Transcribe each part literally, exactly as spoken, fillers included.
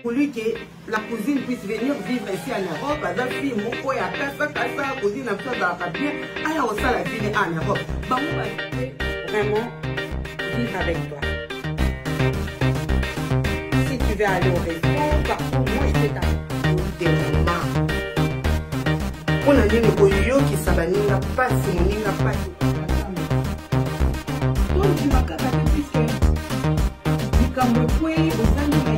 lui que la cousine puisse venir vivre ici en Europe, par exemple, si mon coin a casa, casa, cousine a fait dans la bien, elle a aussi la vie en Europe. Bah, on va vraiment vivre avec toi. Si tu veux aller au restaurant, par contre, moi, je vais t'apporter maman. On a dit le boyo qui s'abaninga pas, si mon ninga pas. Donc, tu vas capater puisque du Cameroun, aux années,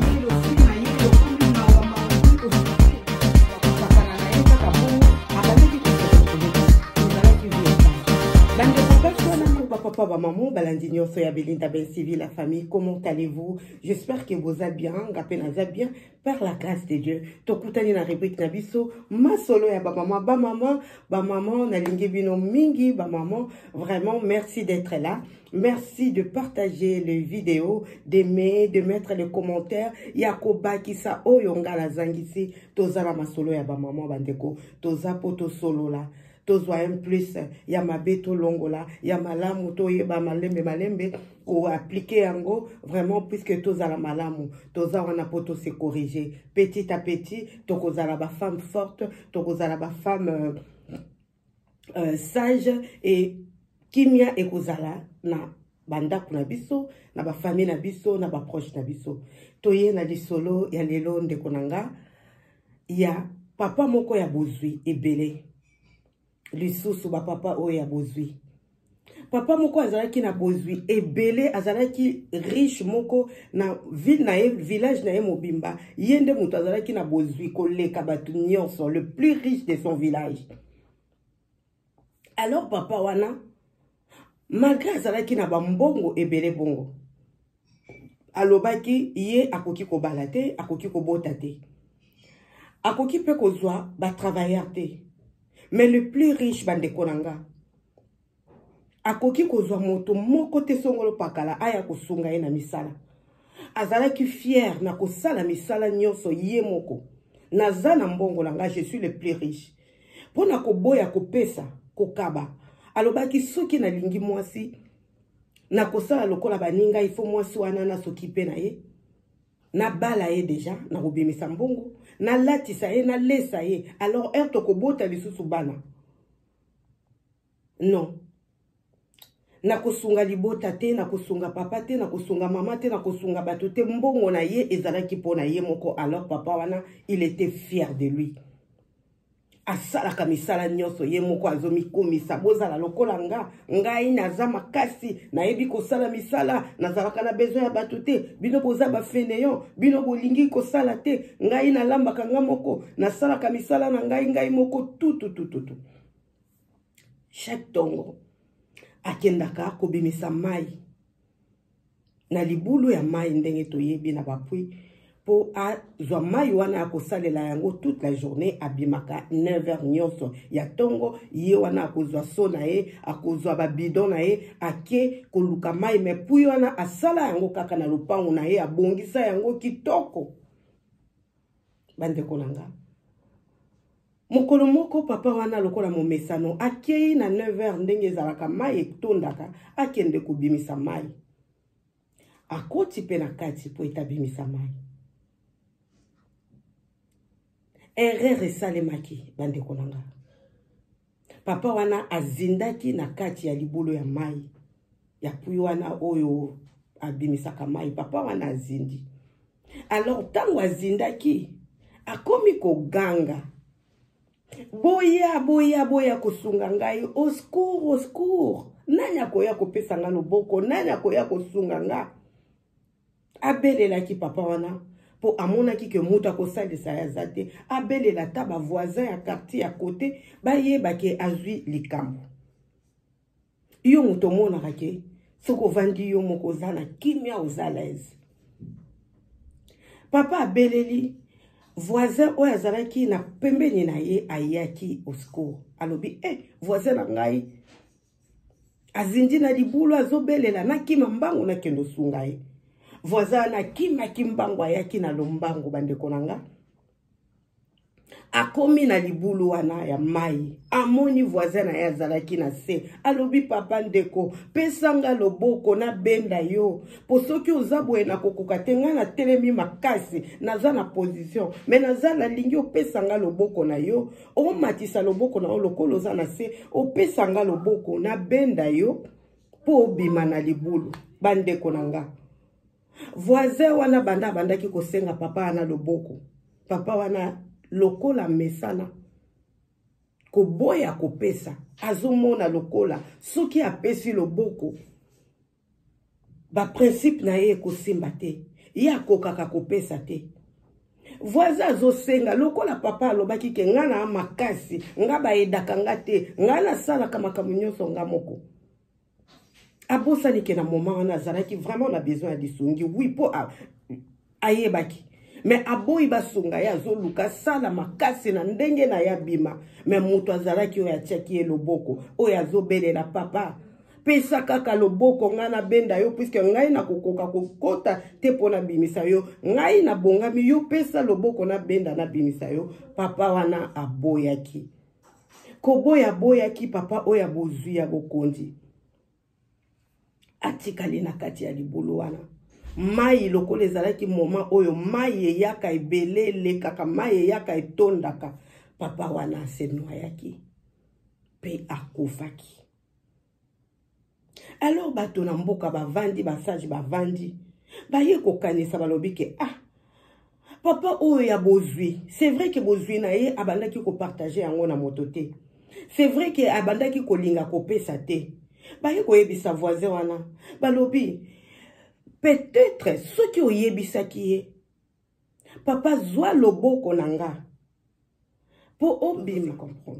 papa, maman, balandinyo, soya belinda ben civil, la famille, comment allez-vous? J'espère que vous allez bien, vous allez bien, par la grâce de Dieu. Tokutani na rubrique nabiso, ma solo ya ba maman, ba maman, ba maman, na lingi bino mingi, ba maman, vraiment, merci d'être là. Merci de partager les vidéos, d'aimer, de mettre les commentaires. Yakoba kisa oyonga la zangisi, toza la ma solo ya ba maman, bandeko, toza poto solo la. Tozwa un plus, ya mabeto longola, ya malamu to yeba malembe malembe, ou appliquer yango, vraiment, puisque toza la malamu, toza wana poto se corriger. Petit à petit, tokoza la ba femme forte, tokoza la ba femme euh, euh, sage, et kimia e kozala na banda kuna biso, na ba famille na biso, na ba proche na biso. Toye na lisolo, ya lelo ndekonanga, ya papa moko ya bozui, ebele. Lisusu ba papa oya bozui. Papa moko azalaki na bozui ebele, azalaki riche moko na ville na ye, village na ye mobimba. Yende mutu azalaki na bozui koleka batu nyonso, le plus riche de son village. Alors papa wana, malgré azalaki na bambongo ebele bongo, alobaki ye akoki ko balate, akoki ko botate. Akoki pe kozwa ba travailleur te. Mais le plus riche bande konanga akoki kozwa moto moko te songolo pakala aya kosunga ye na misala. Azalaki fier na kosala misala nyonso ye moko. Naza na mbongo langa, je suis le plus riche. Pona koboya kopesa kokaba. Alobaki soki na lingi mwasi na kosala lokola baninga, il faut mwasi wana na soki pe na ye. Na bala ye deja, na kobimisa mbongo, na latisa ye, na lesa ye. Alors, er to kobota lisusu bana. Non. Na kosunga libota te, na kosunga papa te, na kosunga mama te, na kosunga bato te, mbongo na ye, ezalaki po na ye moko. Alors, papa wana, il était fier de lui. Asala kamisala nyonso ye moko azomi komisa bozala lokola nga ngai naza makasi nayebi kosala misala nazalaka na besoin ya bato te bino boza ba fainéant bino bolingi kosala te ngai nalambaka nga moko nasalaka misala na ngai ngai moko tout tout tout tout. Chaque tongo akendaka kobimisa mai na libulu ya mai ndenge toyebi na bapui po a zwa mai wana akosalela yango toute la journée abimaka neuf heures nyonso ya tongo ye wana akozwa so na ye akozwa ba bidon na ye ake koluka mai me pui wana asala yango kaka na lupango na ye abongisa yango kitoko. Bandeko nanga mokolo moko papa wana lokola momesano akei na neuf heures ndenge ezalaka mai etondaka akende kobimisa mai akoti pe na kati po etabimisa mai. Erreur esalemaki bandeko nanga. Papa wana azindaki na kati ya libulu ya mai. Ya pui wana oyo abimisaka mai. Papa wana azindi. Alors tango azindaki akomi koganga. Boya boya boya kosunga ngai. Au secours au secours. Nani akoya kopesa nga loboko. Nani akoya kosunga nga. Abelela ki papa wana. Po amona ki ke muta ko salisa ya zate abele la taba voisin ya quartier à côté ba ye ba ke azui likambo yo muto mona kake soko vandi yo moko zana kimia ozalaise. Papa abeleli voisin o azalaki na pembeni na ye ayaki au secours alobi eh voisin na ngai azindi na libulu azobelela na kima mbango na kendo sunga ye. Voisin na kima kimbango ayaki na lombango bandeko nanga. akomi na libulu wana ya mai amoni voisin na ye azalaki na se alobi papa ndeko pesanga loboko na benda yo po soki oza boye na kokoka te nga na telemi makasi naza na position me naza nalingi opesanga loboko na yo omatisa loboko na yo lokolo oza na se opesanga loboko na benda yo po obima na libulu bandeko na nga voisin wana banda bandaki kosenga papa wana loboko papa wana lokola mesana koboya kopesa azomona lokola soki apesi loboko ba principe na ye kosimba te ye akokaka kopesa te voisin azosenga lokola papa alobaki ke nga na makasi nga bayedaka nga te nga nasalaka makambo nyonso nga moko abosani ke na moment wana azalaki vraiment na besoin ya lisungi oui po ayebaki mais aboyi basunga ya azoluka sala makasi na ndenge na ya bima mais mutu azalaki oyo atiaki ye loboko oyo azobelela papa pesa kaka loboko nga na benda yo puisque ngai na kokoka kokota te pona bimisa yo ngai na bongami yo pesa loboko na benda na bimisa yo papa wana aboyaki koboya boyaki papa oyo abozwi ya bokonzi atikali na kati ya libulu wana mai lokola ezalaki moma oyo mai eyaka ebele lekaka mai eyaka etondaka papa wana asenoyaki pe akufaki. Alors bato na mboka bavandi basage bavandi baye kokanisa balobi ke ah papa oyo ya bozwi c'est vrai que bozwi na ye abandaki ko partager yango na moto te c'est vrai que abandaki kolinga kopesa te baye koyebisa voisin wana balobi peut-être ce qui oyebisaki ye papa zwa loboko nanga po obima comprendre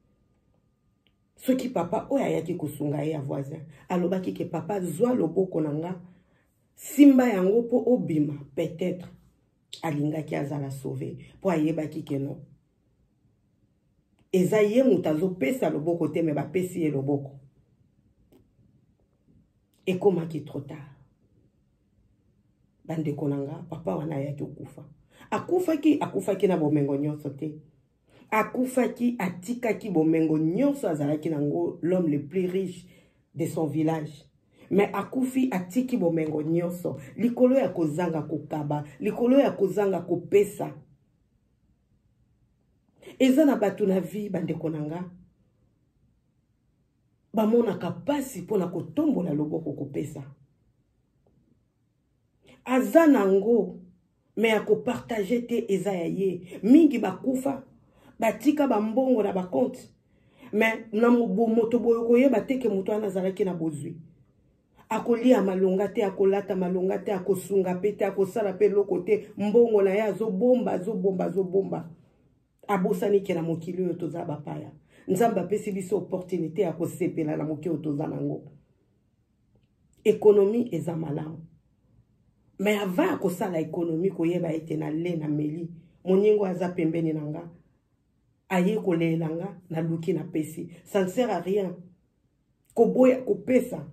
ce qui papa oya yaki kosunga ye ya voisin alobaki ke papa zwa loboko nanga simba yango po obima peut-être alingaki azala sauvé po ayebaki ke non eza ye mutu azopesa loboko te me bapesi ye loboko ekomaki trop tard bandeko nanga papa wana ayaki okufa akufaki akufaki na bomengo nyonso te akufaki atikaki bomengo nyonso azalaki nango l'homme le plus riche de son village mais akufi atiki bomengo nyonso likolo ya kozanga kokaba likolo ya kozanga kopesa eza na bato na vie bandeko nanga bamonaka pasi mpona kotombola loboko kopesa aza nango me akopartage te eza ya ye mingi bakufa batika bambongo na bakonte me na moto boyo koyeba te ke moto wana azalaki na bozwi akolia malonga te akolata malonga te akosunga pe te akosala pe loko te mbongo na ye azobomba azobomba azobomba abosani ke na mokili oyo toza bapaya nzambe apesi biso opportunité ya kosepela na mokili oyo toza nango ekonomi eza malamu mais avant kosala ekonomi koyeba ete na le na meli moningo aza pembeni nanga aye kolela nga na luki na pesi ça ne sert à rien koboya kopesa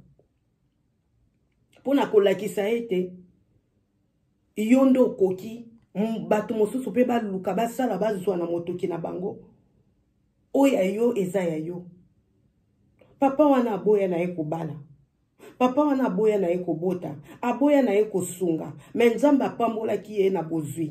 pona kolakisa ete yondo koki bato mosusu pe baluka basala bazwa na motoki na bango oya yo eza ya yo papa wana aboya na ye kobala papa wana aboya na ye kobota aboya na ye kosunga me nzambe apambolaki ye na bozwi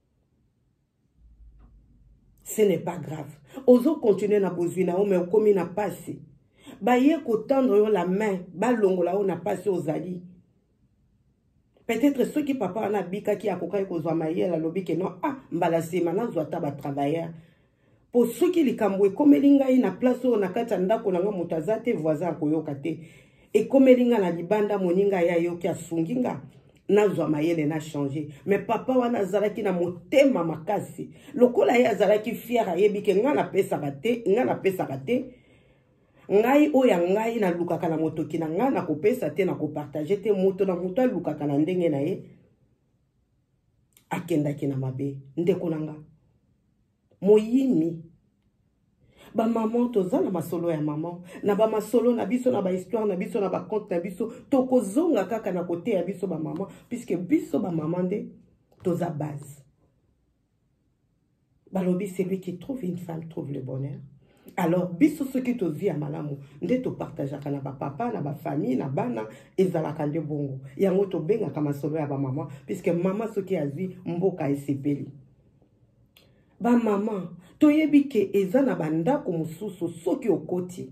ce n'est pas grave ozo continuer na bozwi na yo me okomi na pasi baye kotendre yo la main balongola yo na pasi ozali peut-être ceux qui papa wana bikaki akokaki kozwa mayele alobi ke non ah mbala sema nazwa ta batravailleur po soki likambo ekomeli ngai na place oyo na kati ya ndako nanga moto aza te voisin akoyoka te ekomeli nga na libanda moninga ya yoki asungi nga nazwa mayele na changer mais papa wana azalaki na motema makasi lokola ye azalaki fier ayebi ke nga napesaka te nga napesaka te ngai oya ngai na lukaka na motoki na nga na kopesa te na kopartage te moto na moto alukaka na ndenge na ye akendaki na mabe ndeko nanga moyimi ba maman toza na masolo ya maman na ba masolo na biso na ba histoire na biso na ba conte na biso tokozonga kaka na kote ya biso ba maman puisque biso ba maman nde toza base Balobi, celui qui trouve une femme trouve le bonheur. Alors, biso ce qui te dit à malamu, nde to partage na ba papa, na ba famille, na bana, ezala kande bongo. Yango to benga kama solo ya ba maman, puisque maman ce qui a dit mboka esepeli. Ba maman, to yebi ke ezana banda ko mususu soki okoti.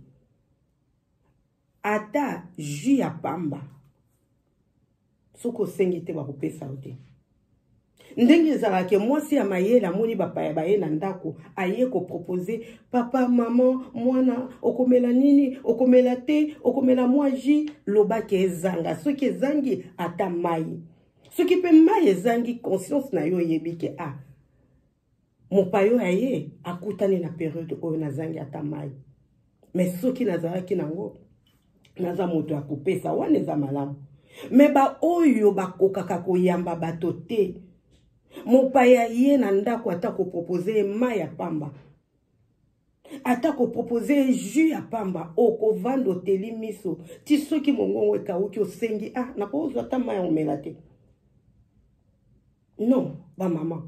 Ata ju ya pamba. Soko sengite ba kopesa ute. Ndenge zala ke mwasi ya mayela moni bapaya baye na ndako aye ko proposer papa maman mwana okomela nini okomela te okomela mwaji loba ke ezanga soki ezangi ata mai soki pe mai ezangi conscience na yo yebi ke ah mopayo aye akutani na période oyo nazangi ata mai mais soki nazalaki nango naza moto ya kopesa wana eza malamu mais ba oyo bakokaka koyamba bato te mopaya ye na ndako atako proposer mai ya pamba atako proposer jus ya pamba oko vando teli miso ti soki mongongo ekauki osengi ah nakozwa ata mai ya omela te non ba mama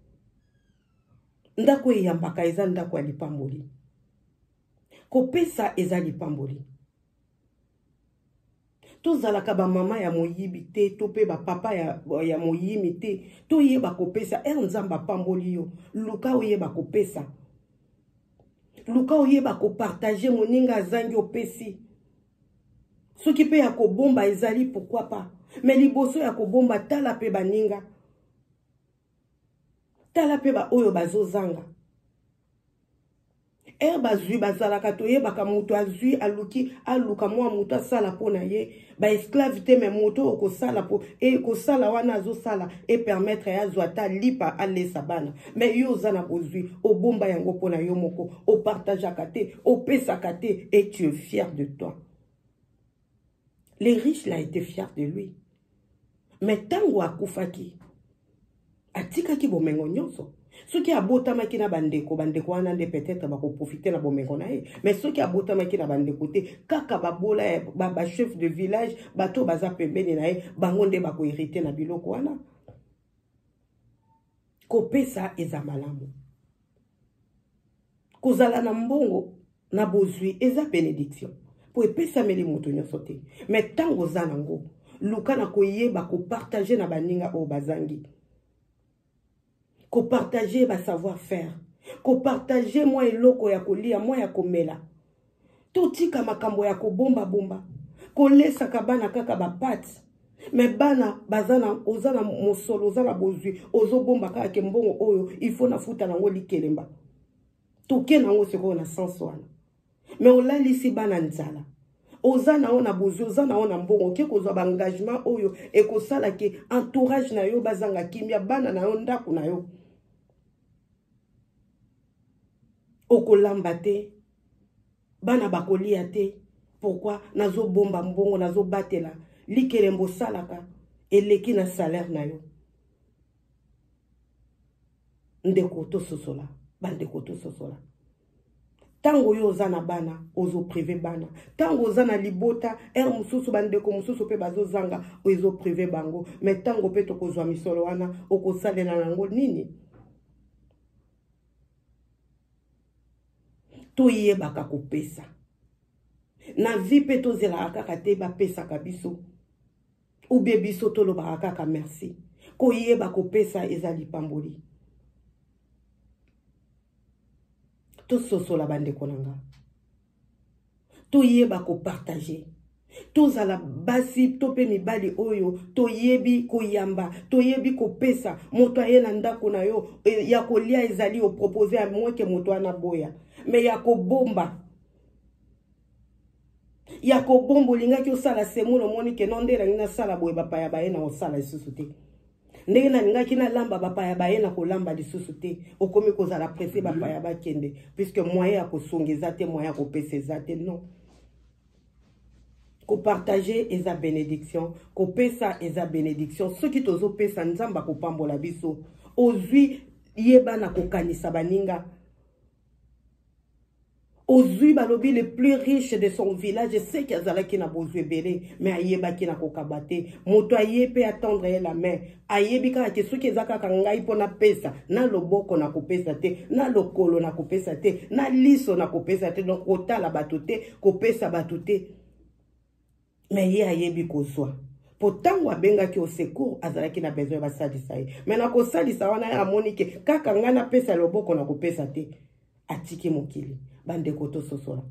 ndako eyambaka eza ndako ya lipamboli kopesa eza lipamboli tozalaka ba mama ya moyibi te to pe ba papa ya ya moyimi te to yeba kopesa e nzamba pamboli yo luka oyeba kopesa luka oyeba ko partager moninga zangi opesi soki pe ya kobomba ezali pourquoi pas mais liboso ya kobomba tala pe baninga tala pe ba oyo bazozanga er bazui bazalaka toyebaka moto azui aluki aluka mwa moto asala po na ye ba esclave te me moto okosala po e kosala wana azosala e permettre ya zwata lipa alesa bana mais yo zana bozui obomba yango po na yo moko o partageaka te opesaka te et tu es fier de toi. Les riches là étaient fiers de lui mais tango akufaki atikaki bomengo nyonso. Ceux qui abotama ki na bandeko bandeko wana nde peut-être ba ko profiter na bomengo na ye mais ceux qui abotama ki na bandeko te kaka babola ba, ba chef de village bato baza pembeni na ye bango nde ba ko hériter na biloko wana kopesa eza malamu kozala na mbongo na bozwi eza bénédiction po epesa meli moto nyonso te mais tango za nango luka na koyeba ko partager na baninga o bazangi ko partager ba savoir-faire, ko partager moi eloko ya kolia, moi ya komela. Totika makambo ya kobomba bomba, ko lesa kabana kaka ba pat. Mais bana bazana ozana mosolo ozana bozui, ozo bomba kaka ke mbongo oyo, il faut na futa nango likelemba. Toke nango seko na sens wana. Mais olali si bana nzala. Ozana ona bozui, ozana ona mbongo, ke kozwa ba engagement oyo e ko sala ke entourage na yo bazanga kimia bana na yo ndako na yo. Okolamba te bana bakolia te pourquoi nazo bomba mbongo nazo batela likelembo salaka eleki na salaire na yo ndeko to sosola bandeko to sosola tango yo zana bana ozo privé bana tango zana libota er mususu bandeko mususu pe bazo zanga ozo privé bango mais tango pe to kozwa misolo wana okosalela nango nini to yebaka kopesa na vipe to zela kaka te ba pesa kabiso ou bebiso to lo ba kaka merci ko yeba kopesa ezali pamboli to soso la bande konanga to yeba ko partager to zala basi to pe mibali oyo to yebi ko yamba to yebi ko pesa moto ayena ndako na yo ya kolia ezali o proposer à moi que moto ana boya mais ya ko bomba ya ko bombo linga ki osala semono moni ke nondela ngina sala boye bapaya baye na osala lisusu te ndenge na linga ki na lamba bapaya baye na ko lamba lisusu te okomi ko zala pressé bapaya ba kende puisque moyen ya ko songeza te moyen ya ko pesa te non ko partager eza bénédiction ko pesa eza bénédiction ceux qui tozo pesa nzamba ko pambola biso ozwi yeba na ko kanisa baninga Ozui balobi le plus riche de son village, je sais qu'il y a qui n'a besoin belé, mais ayeba qui n'a kokabate. Moto ayepe attendre la main. Ayebika ke suki zaka kangai pona pesa, na loboko na kopesa te, na lokolo na kopesa te, na liso na kopesa te, donc kota la batote, kopesa batote. Mais ye ayebi kozwa. Pourtant wabenga ki au secours azalaki na besoin ba salisa ye. Mais na ko salisa wana ya monike kaka ngana pesa loboko na kopesa te. Atiki mokili. Bandeko to sosola.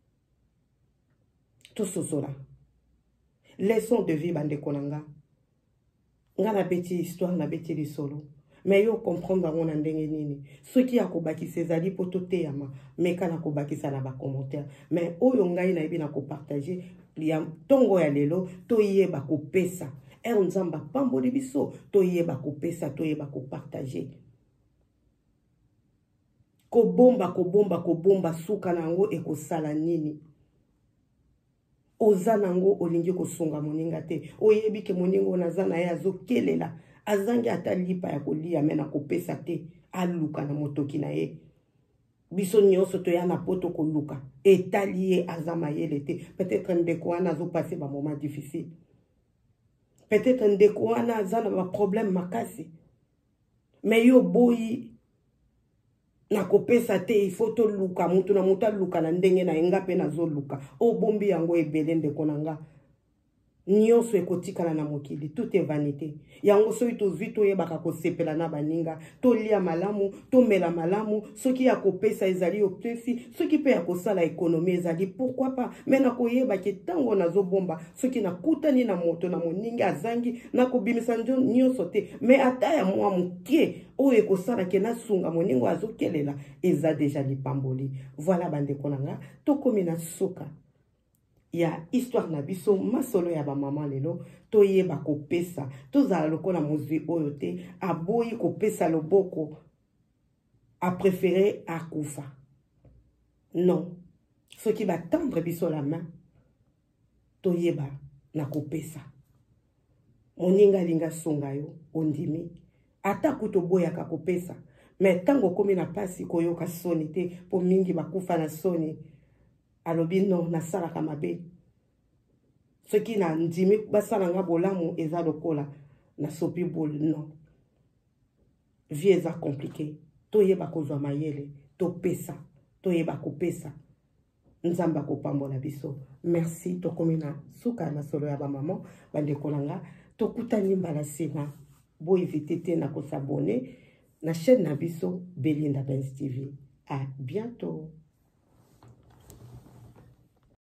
To sosola. Leçon de vie bandeko nanga. Nga na beti histoire na beti li solo. Mais yo comprendre bango na ndenge nini. Ceux qui akobaki sezali poto te yama. Mais kana kobaki sa na ba commentaire. Mais oyo ngai na yebi na ko partager. Liya tongo ya lelo. To yeba ko pesa. Er nzamba pambo de biso. To yeba ko pesa. To yeba ko partager. Ko bomba, ko bomba, ko bomba, suka nango e ko sala nini. Oza nango olingi ko songa moninga te. Oyebi ke moningo nazana ya zo kelela. Azangi ata lipa ya kolia mena ko pesa te. Aluka na motoki na ye. Biso nyonso to ya na poto ko luka. Etaliye azama yele te. Peut-être ndeko wana zo passer ba moment difficile. Peut-être ndeko wana azana ba problème makasi. Mais yo boyi na kopesa te, il faut to luka, mutu na muta luka na ndenge na engape na zo luka. O bombi yango ebele ndeko nanga. Nyonso ekotikala na mokili, tout est vanité. Yango so ito zito ye baka ko sepela na baninga, to lia malamu, to mela malamu, soki ya kopesa ezali optesi, soki pe ya kosala ekonomie ezali, pourquoi pas? Mena ko yeba ke tango na zo bomba, soki na kutani na moto na moninga azangi, na ko bimisa nyonso te, mais ata ya mwa mukie, o ekosala ke na sunga moningo azokelela, eza deja lipamboli. Voilà bandeko nanga, to komi na soka. Ya histoire na biso masolo ya ba maman lelo to yeba ko pesa to zala lokola mozwi oyo te aboyi ko pesa loboko a préféré akufa. Non, ce qui va tendre biso la main to yeba na ko pesa. Moninga linga songa yo ondimi ata kuto boya ka ko pesa mais tango komi na pasi koyoka soni te po mingi bakufa na soni. Alobi non na sala kamabe. Ce qui na ndimi basala nga bolamu eza lokola na sopi bol non. Vie eza compliqué. To yeba kozwa mayele, to pesa, to yeba ko pesa. Nzamba ko pambola biso. Merci to komina suka na solo ya ba maman bandeko nanga to kutani mbala sina. Bo éviter te na ko s'abonner na chaîne na biso Belinda Benz T V. À bientôt.